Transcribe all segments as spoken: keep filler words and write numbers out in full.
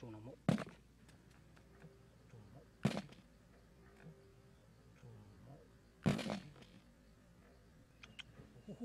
chung nó mộ chung mộ chung mộ.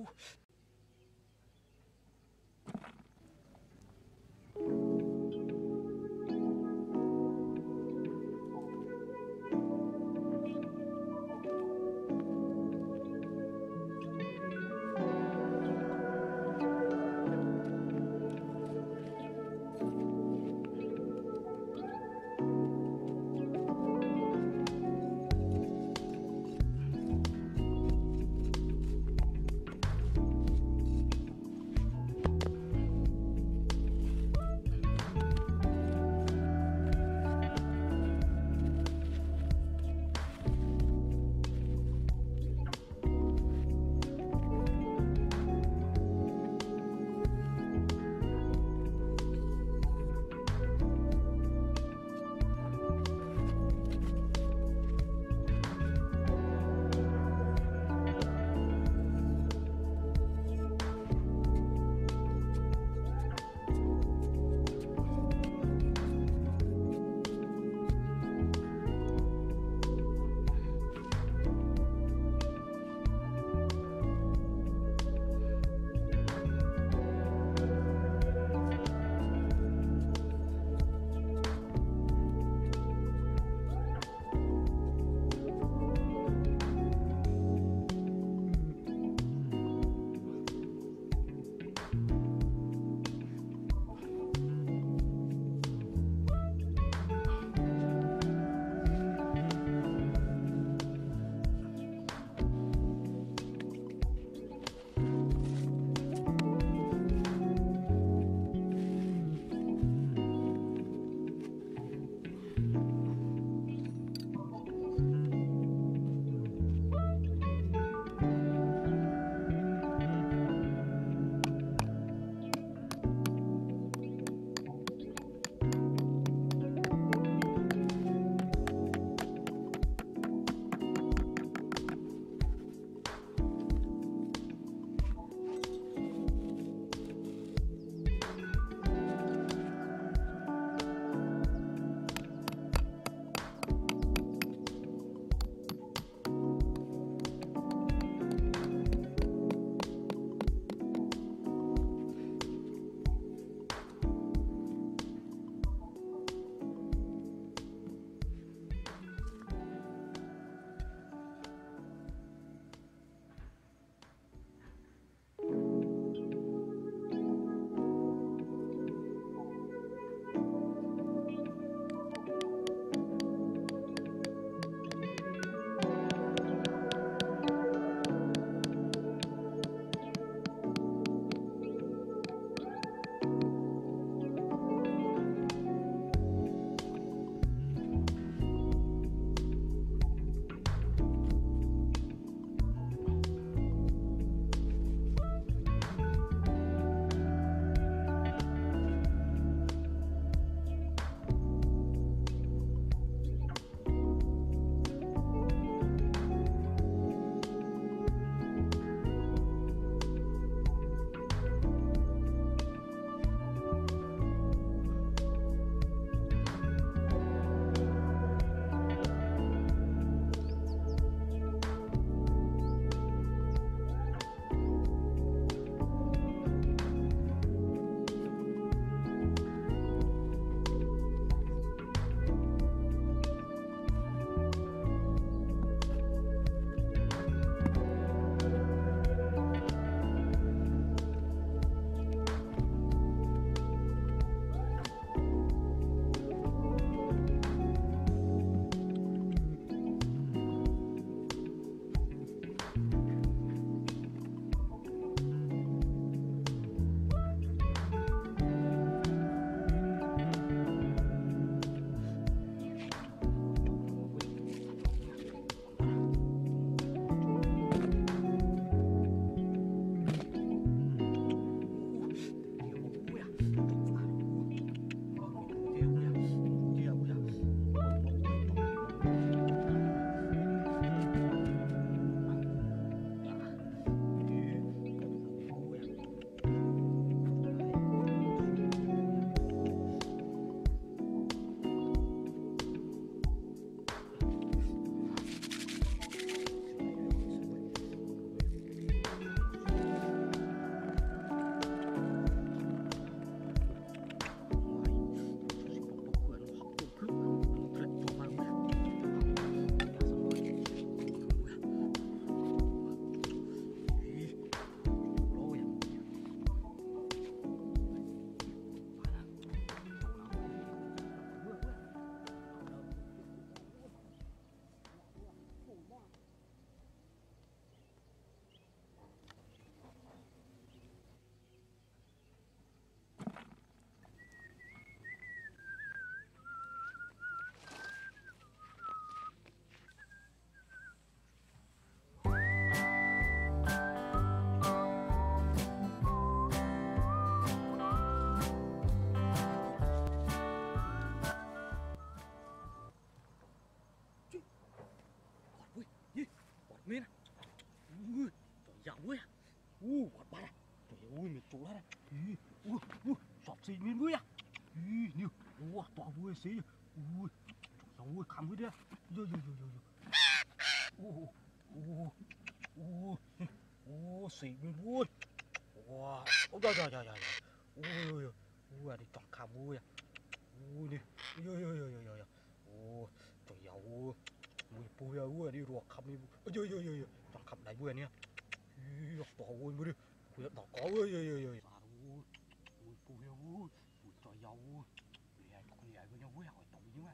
Ý, nhiều. Ủa, to vui xí. Ui, trời ơi, khăm hết đấy. Yo, yo, yo, yo, yo. Ủa, ủa, ủa, ủa, xí mình vui. Wow, ôi, trời, trời, trời, trời. Ui, ui, ui, ui, đi chọn khăm vui à. Ui, đi. Yo, yo, yo, yo, yo, yo. Ui, trời ơi, ui, bùi à, ui, đi ruột khăm đi. Yo, yo, yo, yo. Chọn khăm này vui nè. Ý, to vui mới đi. Ui, to có, ui, ui, ui, ui. Ui, ui, bùi à, ui, ui, trời ơi, ui. Lẹ, con lẹ với nhau vui hỏi tổng chứ mà.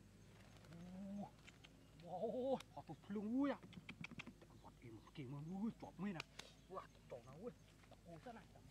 Wow, họ tụt lưng vui à. Vật im kìm mà vui chọp mới nè. Wow, chọp nào vui. Ôi, sao này?